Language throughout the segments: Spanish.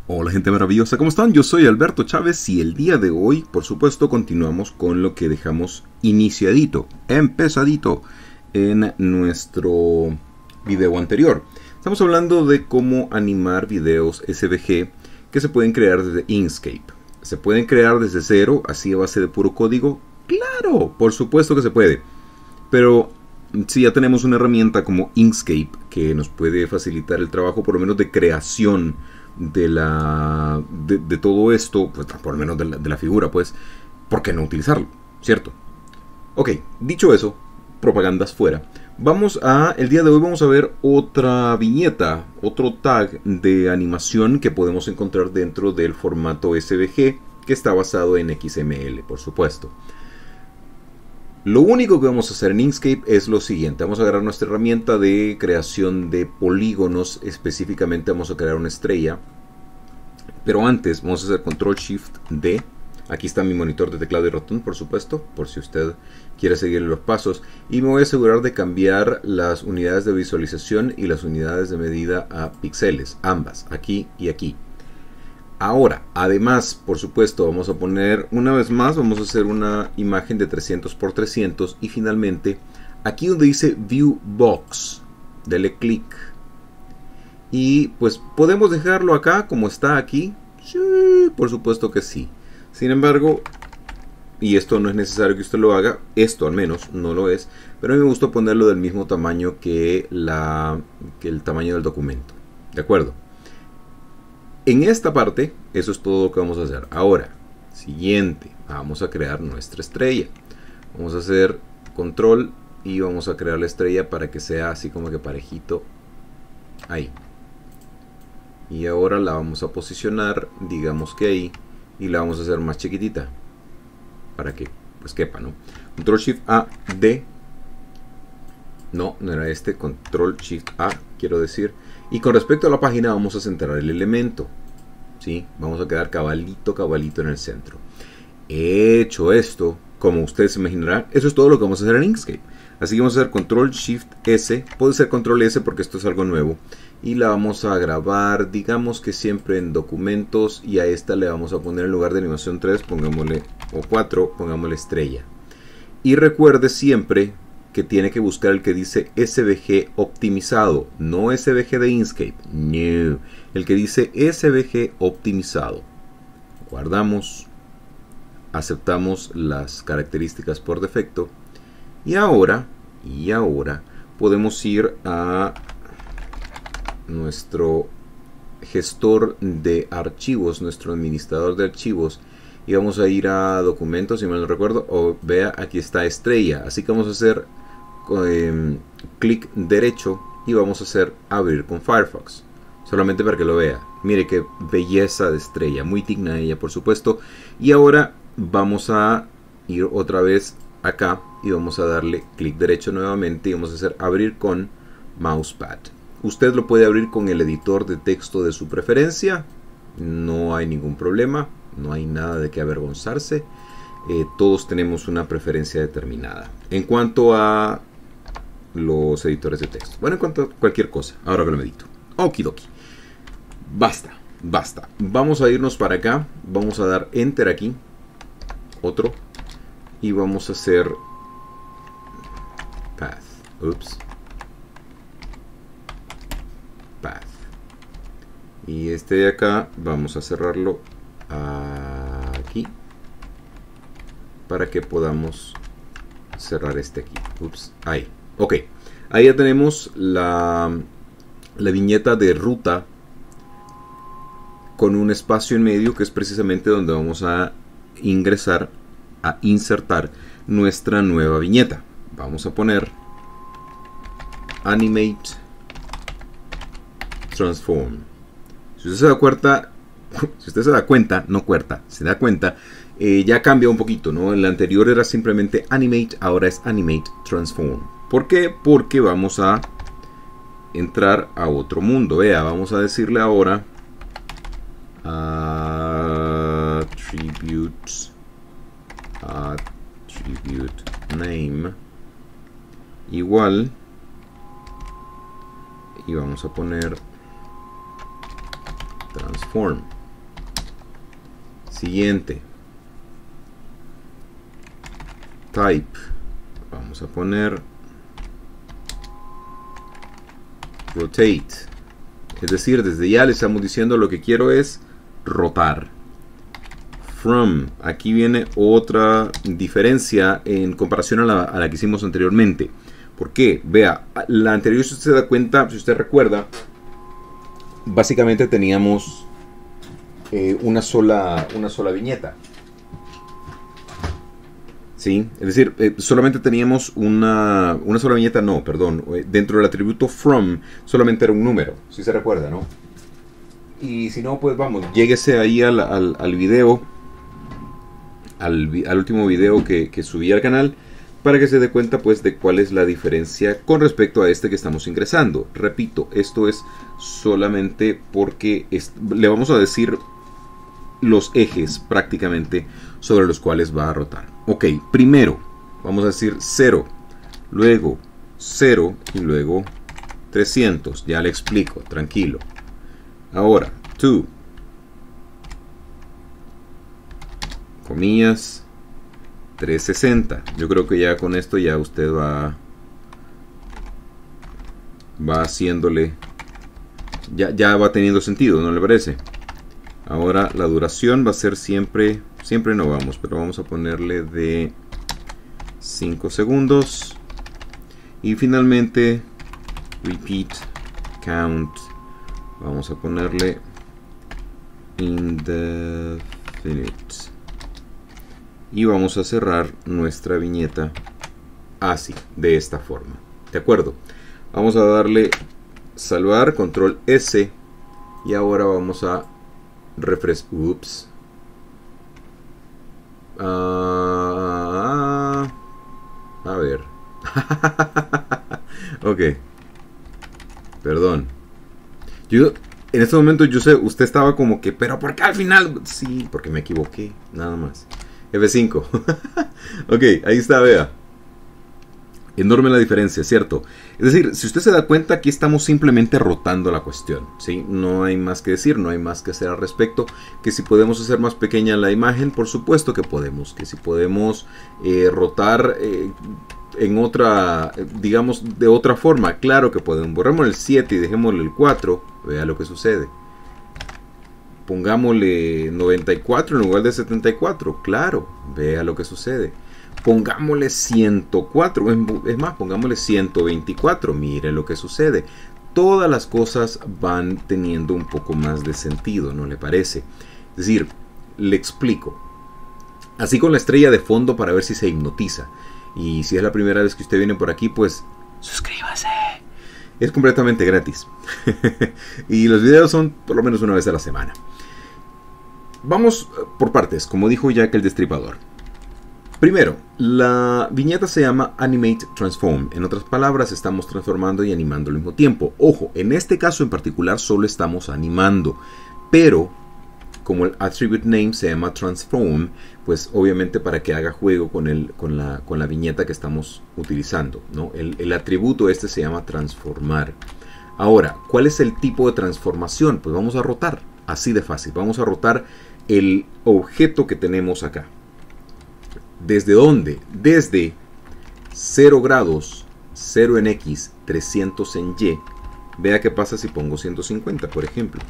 Hola gente maravillosa, ¿cómo están? Yo soy Alberto Chávez y el día de hoy, por supuesto, continuamos con lo que dejamos iniciadito, empezadito en nuestro video anterior. Estamos hablando de cómo animar videos SVG que se pueden crear desde Inkscape. ¿Se pueden crear desde cero, así a base de puro código? ¡Claro! Por supuesto que se puede. Pero si ya tenemos una herramienta como Inkscape que nos puede facilitar el trabajo, por lo menos de creación de todo esto, pues por lo menos de la figura, pues, ¿por qué no utilizarlo? ¿Cierto? Ok, dicho eso, propagandas fuera. El día de hoy vamos a ver otra viñeta, otro tag de animación que podemos encontrar dentro del formato SVG, que está basado en XML, por supuesto. Lo único que vamos a hacer en Inkscape es lo siguiente. Vamos a agarrar nuestra herramienta de creación de polígonos. Específicamente vamos a crear una estrella. Pero antes vamos a hacer Control-Shift-D. Aquí está mi monitor de teclado y ratón, por supuesto, por si usted quiere seguir los pasos. Y me voy a asegurar de cambiar las unidades de visualización y las unidades de medida a píxeles. Ambas, aquí y aquí. Ahora, además, por supuesto, vamos a poner una vez más, vamos a hacer una imagen de 300 por 300 y finalmente, aquí donde dice View Box, dele clic y pues podemos dejarlo acá como está aquí. Sí, por supuesto que sí. Sin embargo, y esto no es necesario que usted lo haga, esto al menos no lo es, pero a mí me gusta ponerlo del mismo tamaño que el tamaño del documento. ¿De acuerdo? En esta parte, eso es todo lo que vamos a hacer. Ahora, siguiente, vamos a crear nuestra estrella. Vamos a hacer control y vamos a crear la estrella para que sea así como que parejito ahí. Y ahora la vamos a posicionar, digamos que ahí, y la vamos a hacer más chiquitita para que pues quepa, ¿no? Control Shift A, D. No era este, Control Shift A, quiero decir. Y con respecto a la página vamos a centrar el elemento. ¿Sí? Vamos a quedar cabalito en el centro. Hecho esto, como ustedes se imaginarán, eso es todo lo que vamos a hacer en Inkscape. Así que vamos a hacer Control Shift S. Puede ser Control S porque esto es algo nuevo. Y la vamos a grabar, digamos que siempre en documentos. Y a esta le vamos a poner en lugar de animación 3, pongámosle, o 4, pongámosle estrella. Y recuerde siempre que tiene que buscar el que dice SVG optimizado, no SVG de Inkscape, no, el que dice SVG optimizado. Guardamos, aceptamos las características por defecto y ahora podemos ir a nuestro gestor de archivos, nuestro administrador de archivos, y vamos a ir a documentos, si mal no recuerdo, o vea, aquí está estrella, así que vamos a hacer clic derecho y vamos a hacer abrir con Firefox, solamente para que lo vea. Mire qué belleza de estrella, muy digna ella, por supuesto. Y ahora vamos a ir otra vez acá y vamos a darle clic derecho nuevamente y vamos a hacer abrir con Mousepad. Usted lo puede abrir con el editor de texto de su preferencia, no hay ningún problema, no hay nada de qué avergonzarse. Todos tenemos una preferencia determinada. En cuanto a los editores de texto, bueno, en cuanto a cualquier cosa, ahora que lo medito. Okidoki. Basta. Vamos a irnos para acá, vamos a dar enter aquí, otro, y vamos a hacer path. Path. Y este de acá vamos a cerrarlo aquí para que podamos cerrar este aquí. Ahí. Ok, ahí ya tenemos la viñeta de ruta con un espacio en medio que es precisamente donde vamos a insertar nuestra nueva viñeta. Vamos a poner Animate Transform. Si usted se da cuenta, ya cambia un poquito, ¿no? El anterior era simplemente Animate, ahora es Animate Transform. ¿Por qué? Porque vamos a entrar a otro mundo. Vea, vamos a decirle ahora attribute name igual, y vamos a poner transform. Siguiente. Type. Vamos a poner rotate. Es decir, desde ya le estamos diciendo lo que quiero es rotar. From. Aquí viene otra diferencia en comparación a la que hicimos anteriormente. ¿Por qué? Vea, la anterior, si usted se da cuenta, si usted recuerda, básicamente teníamos una sola viñeta. ¿Sí? Es decir, solamente teníamos una sola viñeta, no, perdón. Dentro del atributo from solamente era un número, si se recuerda, ¿no? Y si no, pues vamos, lléguese ahí al video, al último video que subí al canal, para que se dé cuenta pues de cuál es la diferencia con respecto a este que estamos ingresando. Repito, esto es solamente porque le vamos a decir los ejes prácticamente sobre los cuales va a rotar. Ok, primero vamos a decir 0, luego 0 y luego 300. Ya le explico, tranquilo. Ahora 2, comillas, 360. Yo creo que ya con esto ya usted va haciéndole, ya va teniendo sentido, ¿no le parece? Ahora la duración va a ser siempre no vamos, pero vamos a ponerle de 5 segundos. Y finalmente repeat count, vamos a ponerle indefinite. Y vamos a cerrar nuestra viñeta así, de esta forma. ¿De acuerdo? Vamos a darle salvar, control S. Y ahora vamos a refresh. Ups. A ver. Ok. Perdón. Yo, en este momento, yo sé, usted estaba como que, pero ¿por qué al final? Sí, porque me equivoqué, nada más. F5. Ok, ahí está, vea. Enorme la diferencia, ¿cierto? Es decir, si usted se da cuenta, aquí estamos simplemente rotando la cuestión, ¿sí? No hay más que decir, no hay más que hacer al respecto. Que si podemos hacer más pequeña la imagen, por supuesto que podemos. Que si podemos rotar en otra, digamos, de otra forma, claro que podemos. Borremos el 7 y dejémosle el 4, vea lo que sucede. Pongámosle 94 en lugar de 74, claro, vea lo que sucede. Pongámosle 104, es más, pongámosle 124, mire lo que sucede. Todas las cosas van teniendo un poco más de sentido, ¿no le parece? Es decir, le explico. Así con la estrella de fondo para ver si se hipnotiza. Y si es la primera vez que usted viene por aquí, pues suscríbase. Es completamente gratis. Y los videos son por lo menos una vez a la semana. Vamos por partes, como dijo Jack el Destripador. Primero, la viñeta se llama Animate Transform. En otras palabras, estamos transformando y animando al mismo tiempo. Ojo, en este caso en particular solo estamos animando. Pero, como el attribute name se llama Transform, pues obviamente para que haga juego con la viñeta que estamos utilizando, ¿no? El atributo este se llama transformar. Ahora, ¿cuál es el tipo de transformación? Pues vamos a rotar, así de fácil. Vamos a rotar el objeto que tenemos acá. ¿Desde dónde? Desde 0 grados, 0 en X, 300 en Y. Vea qué pasa si pongo 150, por ejemplo.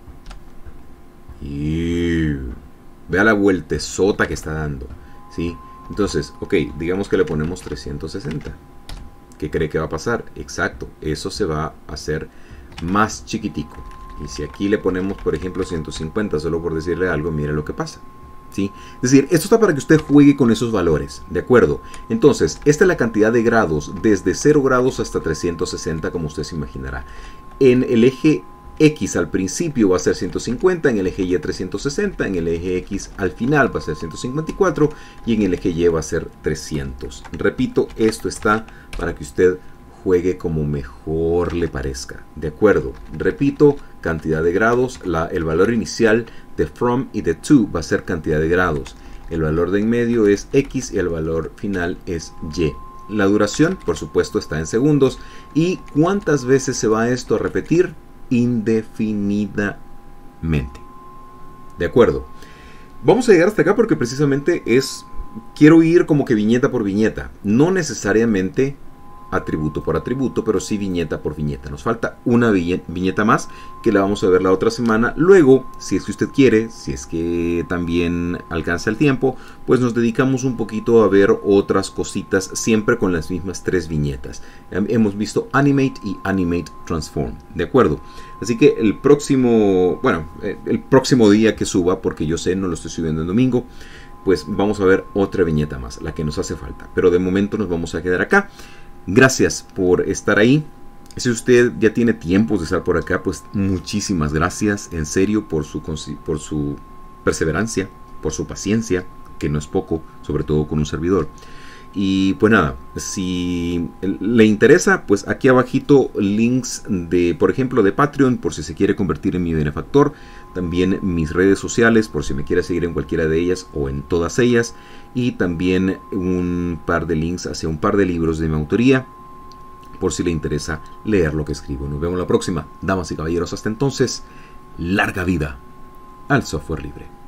Y vea la vueltezota que está dando, ¿sí? Entonces, ok, digamos que le ponemos 360. ¿Qué cree que va a pasar? Exacto, eso se va a hacer más chiquitico. Y si aquí le ponemos, por ejemplo, 150, solo por decirle algo, mire lo que pasa, ¿sí? Es decir, esto está para que usted juegue con esos valores, ¿de acuerdo? Entonces, esta es la cantidad de grados, desde 0 grados hasta 360, como usted se imaginará. En el eje X al principio va a ser 150, en el eje Y 360, en el eje X al final va a ser 154 y en el eje Y va a ser 300. Repito, esto está para que usted juegue como mejor le parezca, ¿de acuerdo? Repito, cantidad de grados, el valor inicial de from y de to va a ser cantidad de grados. El valor de en medio es X y el valor final es Y. La duración, por supuesto, está en segundos. ¿Y cuántas veces se va esto a repetir? Indefinidamente. ¿De acuerdo? Vamos a llegar hasta acá porque precisamente quiero ir como que viñeta por viñeta, no necesariamente atributo por atributo, pero sí viñeta por viñeta. Nos falta una viñeta más que la vamos a ver la otra semana. Luego, si es que usted quiere, si es que también alcanza el tiempo, pues nos dedicamos un poquito a ver otras cositas, siempre con las mismas 3 viñetas. Hemos visto Animate y Animate Transform, ¿de acuerdo? Así que el próximo día que suba, porque yo sé, no lo estoy subiendo en domingo, pues vamos a ver otra viñeta más, la que nos hace falta. Pero de momento nos vamos a quedar acá. Gracias por estar ahí. Si usted ya tiene tiempo de estar por acá, pues muchísimas gracias, en serio, por su perseverancia, por su paciencia, que no es poco, sobre todo con un servidor. Y pues nada, si le interesa, pues aquí abajito links de, por ejemplo, de Patreon, por si se quiere convertir en mi benefactor. También mis redes sociales, por si me quiere seguir en cualquiera de ellas o en todas ellas. Y también un par de links hacia un par de libros de mi autoría, por si le interesa leer lo que escribo. Nos vemos la próxima, damas y caballeros. Hasta entonces, larga vida al software libre.